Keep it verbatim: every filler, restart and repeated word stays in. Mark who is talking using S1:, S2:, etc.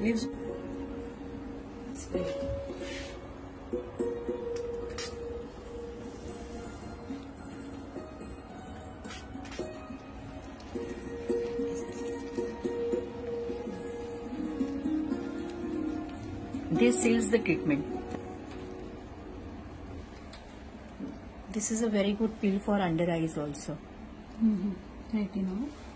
S1: Waves. It's great.
S2: This seals the treatment. This is a very good peel for under eyes also.
S1: Mm-hmm. Right, you know.